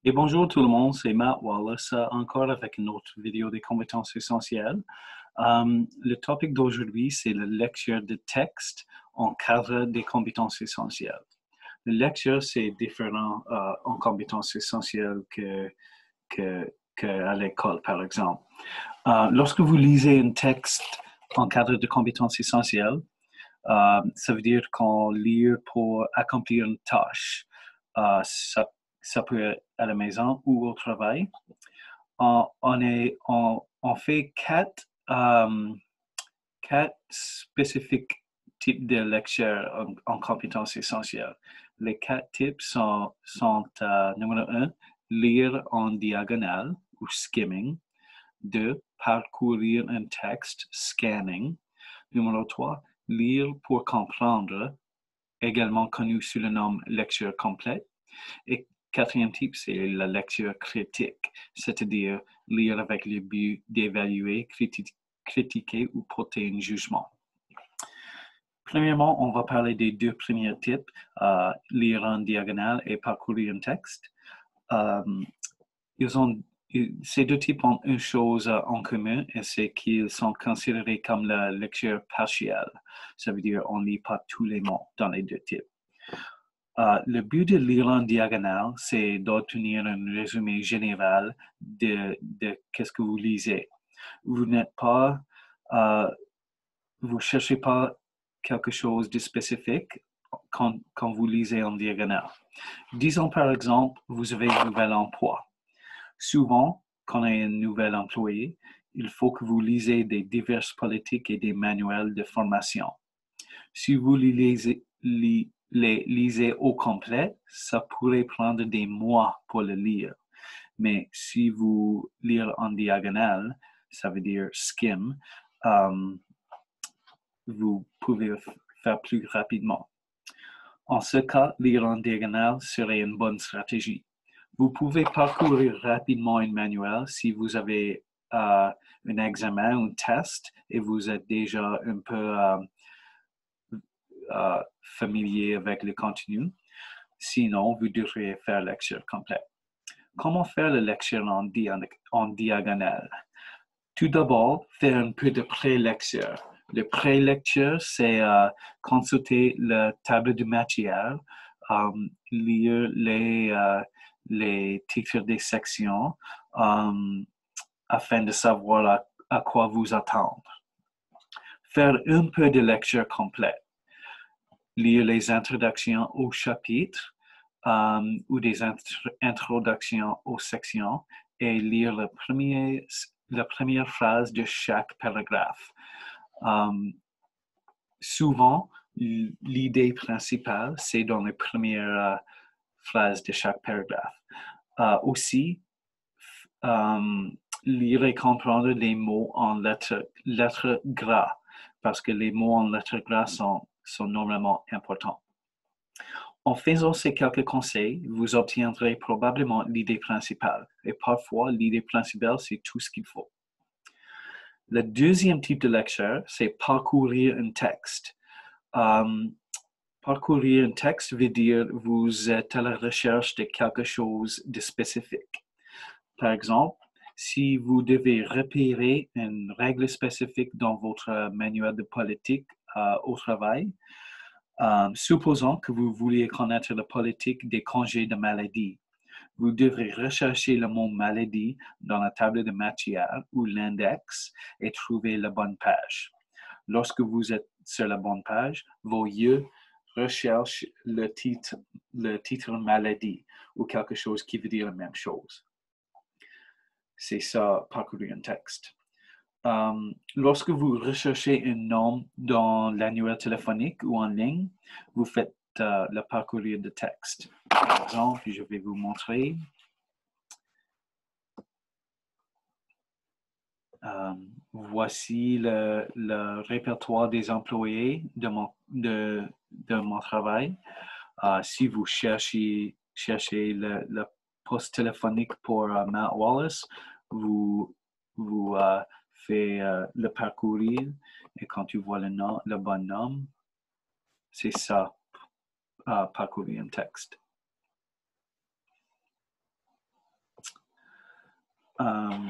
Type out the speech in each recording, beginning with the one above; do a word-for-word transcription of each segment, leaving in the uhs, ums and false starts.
Et bonjour tout le monde, c'est Matt Wallace, euh, encore avec une autre vidéo des compétences essentielles. Euh, le topic d'aujourd'hui, c'est la lecture de texte en cadre des compétences essentielles. La lecture, c'est différent euh, en compétences essentielles que, que, qu'à l'école, par exemple. Euh, lorsque vous lisez un texte en cadre de compétences essentielles, euh, ça veut dire qu'on lit pour accomplir une tâche. Euh, ça ça peut être à la maison ou au travail. On, on, est, on, on fait quatre, um, quatre spécifiques types de lectures en, en compétences essentielles. Les quatre types sont, sont uh, numéro un, lire en diagonale ou skimming. Deux, parcourir un texte, scanning. Numéro trois, lire pour comprendre, également connu sous le nom lecture complète. Et quatrième type, c'est la lecture critique, c'est-à-dire lire avec le but d'évaluer, criti- critiquer ou porter un jugement. Premièrement, on va parler des deux premiers types, euh, lire en diagonale et parcourir un texte. Euh, ils ont, ces deux types ont une chose en commun, et c'est qu'ils sont considérés comme la lecture partielle. Ça veut dire qu'on ne lit pas tous les mots dans les deux types. Uh, le but de lire en diagonale, c'est d'obtenir un résumé général de, de qu'est-ce que vous lisez. Vous n'êtes pas, uh, vous cherchez pas quelque chose de spécifique quand, quand vous lisez en diagonale. Disons par exemple, vous avez un nouvel emploi. Souvent, quand on a un nouvel employé, il faut que vous lisez des diverses politiques et des manuels de formation. Si vous lisez, li, les lisez au complet, ça pourrait prendre des mois pour le lire. Mais si vous lisez en diagonale, ça veut dire skim, um, vous pouvez faire plus rapidement. En ce cas, lire en diagonale serait une bonne stratégie. Vous pouvez parcourir rapidement un manuel si vous avez uh, un examen, un test, et vous êtes déjà un peu uh, uh, familier avec le contenu. Sinon, vous devriez faire la lecture complète. Comment faire la lecture en, dia en diagonale? Tout d'abord, faire un peu de pré-lecture. Le pré-lecture, c'est uh, consulter la table de matière, um, lire les, uh, les titres des sections um, afin de savoir à, à quoi vous attendre. Faire un peu de lecture complète. Lire les introductions au chapitre um, ou des int- introductions aux sections et lire le premier, la première phrase de chaque paragraphe. Um, souvent, l'idée principale, c'est dans les premières uh, phrases de chaque paragraphe. Uh, aussi, um, lire et comprendre les mots en lettres, lettres gras, parce que les mots en lettres gras sont, sont normalement importants. En faisant ces quelques conseils, vous obtiendrez probablement l'idée principale. Et parfois, l'idée principale, c'est tout ce qu'il faut. Le deuxième type de lecture, c'est parcourir un texte. Um, parcourir un texte veut dire vous êtes à la recherche de quelque chose de spécifique. Par exemple, si vous devez repérer une règle spécifique dans votre manuel de politique uh, au travail, Um, supposons que vous vouliez connaître la politique des congés de maladie. Vous devrez rechercher le mot maladie dans la table de matière ou l'index et trouver la bonne page. Lorsque vous êtes sur la bonne page, vos yeux recherchent le titre, le titre maladie ou quelque chose qui veut dire la même chose. C'est ça, parcourir un texte. Um, lorsque vous recherchez un nom dans l'annuaire téléphonique ou en ligne, vous faites uh, le parcourir de texte. Par exemple, je vais vous montrer. Um, voici le, le répertoire des employés de mon, de, de mon travail. Uh, si vous cherchez, cherchez le, le poste téléphonique pour uh, Matt Wallace, vous, vous uh, faites uh, le parcourir et quand tu vois le, nom, le bon nom, c'est ça, uh, parcourir un texte. Euh,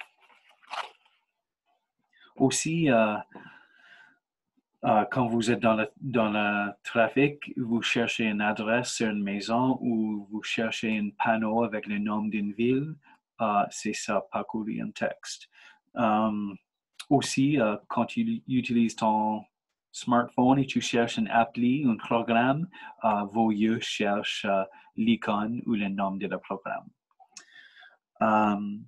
aussi, euh, euh, quand vous êtes dans le, dans le trafic, vous cherchez une adresse sur une maison ou vous cherchez un panneau avec le nom d'une ville, euh, c'est ça, parcourir un texte. Euh, aussi, euh, quand tu utilises ton smartphone et tu cherches une appli, un programme, euh, vos yeux cherchent euh, l'icône ou le nom de le programme. Euh,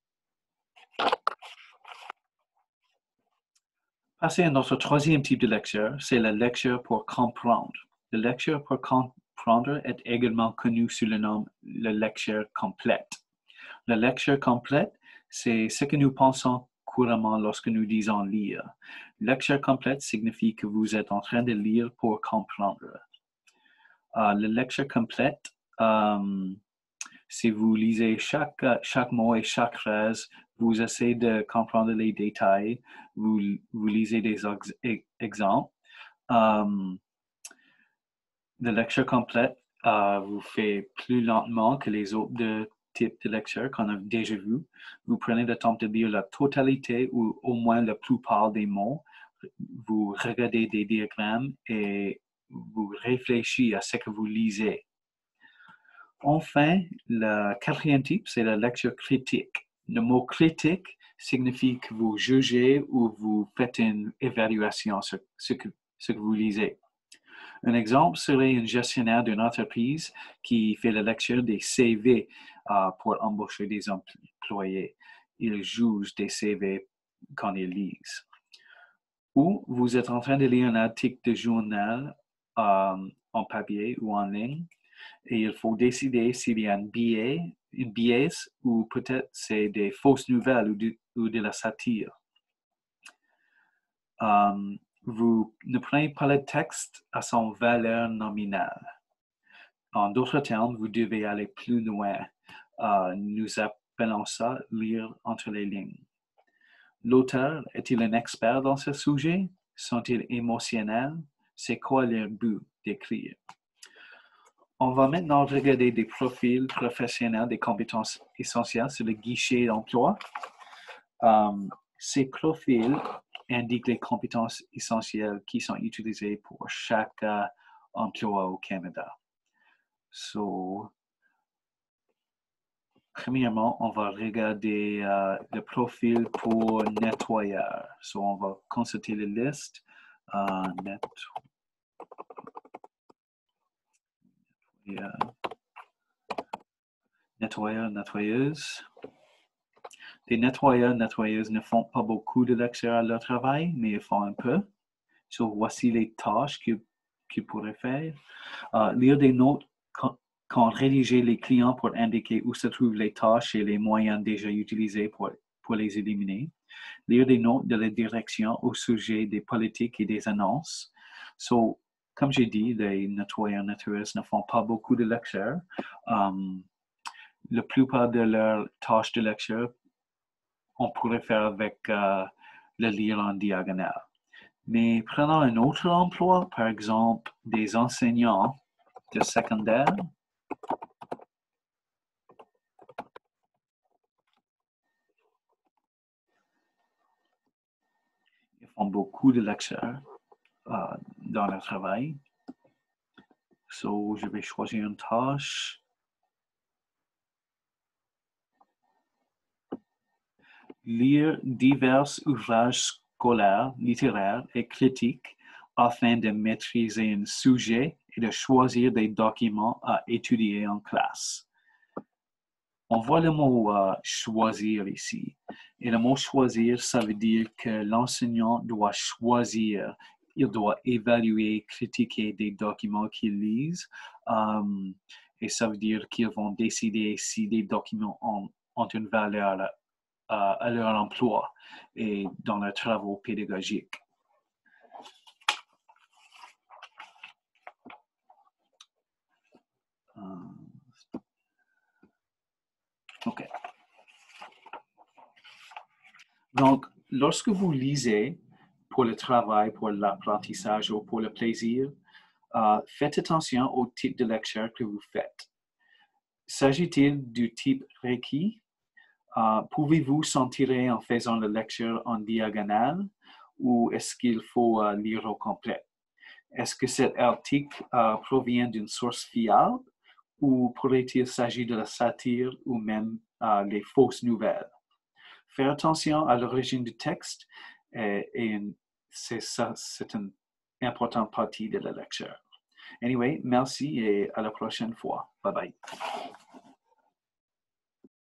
passer à notre troisième type de lecture, c'est la lecture pour comprendre. La lecture pour comprendre est également connue sous le nom de lecture complète. La lecture complète, c'est ce que nous pensons couramment lorsque nous disons lire. Lecture complète signifie que vous êtes en train de lire pour comprendre. Uh, la lecture complète, um, si vous lisez chaque, chaque mot et chaque phrase, vous essayez de comprendre les détails, vous, vous lisez des ex exemples. Um, la lecture complète uh, vous fait plus lentement que les autres de types de lecture qu'on a déjà vu. Vous prenez le temps de lire la totalité ou au moins la plupart des mots. Vous regardez des diagrammes et vous réfléchissez à ce que vous lisez. Enfin, le quatrième type, c'est la lecture critique. Le mot critique signifie que vous jugez ou vous faites une évaluation sur ce que, ce que vous lisez. Un exemple serait un gestionnaire d'une entreprise qui fait la lecture des C V uh, pour embaucher des employés. Il juge des C V quand il lise. Ou vous êtes en train de lire un article de journal um, en papier ou en ligne et il faut décider s'il y a un biais, une biais ou peut-être c'est des fausses nouvelles ou de, ou de la satire. Um, vous ne prenez pas le texte à son valeur nominale. En d'autres termes, vous devez aller plus loin. Uh, nous appelons ça lire entre les lignes. L'auteur est-il un expert dans ce sujet? Sont-ils émotionnels? C'est quoi leur but d'écrire? On va maintenant regarder des profils professionnels des compétences essentielles sur le guichet d'emploi. Um, ces profils indiquent les compétences essentielles qui sont utilisées pour chaque uh, emploi au Canada. So, premièrement, on va regarder uh, le profil pour nettoyeur. So, on va consulter la liste. Uh, net... yeah. Nettoyeur, nettoyeuse. Les nettoyeurs, nettoyeuses ne font pas beaucoup de lecture à leur travail, mais ils font un peu. So, voici les tâches qu'ils qu'ils pourraient faire. Uh, lire des notes quand, quand rédiger les clients pour indiquer où se trouvent les tâches et les moyens déjà utilisés pour, pour les éliminer. Lire des notes de la direction au sujet des politiques et des annonces. So, comme j'ai dit, les nettoyeurs, nettoyeuses ne font pas beaucoup de lecture. Um, la plupart de leurs tâches de lecture on pourrait faire avec euh, le lire en diagonale. Mais prenons un autre emploi, par exemple des enseignants de secondaire. Ils font beaucoup de lectures euh, dans leur travail. So, je vais choisir une tâche. Lire divers ouvrages scolaires, littéraires et critiques afin de maîtriser un sujet et de choisir des documents à étudier en classe. On voit le mot euh, choisir ici. Et le mot choisir, ça veut dire que l'enseignant doit choisir, il doit évaluer, critiquer des documents qu'ils lisent. Um, et ça veut dire qu'ils vont décider si des documents ont, ont une valeur uh, à leur emploi et dans leurs travaux pédagogiques. Um, OK. Donc, lorsque vous lisez pour le travail, pour l'apprentissage ou pour le plaisir, uh, faites attention au type de lecture que vous faites. S'agit-il du type requis? Uh, Pouvez-vous s'en tirer en faisant la lecture en diagonale ou est-ce qu'il faut uh, lire au complet? Est-ce que cet article uh, provient d'une source fiable ou pourrait-il s'agir de la satire ou même uh, les fausses nouvelles? Faire attention à l'origine du texte et, et c'est ça, c'est une importante partie de la lecture. Anyway, merci et à la prochaine fois. Bye bye.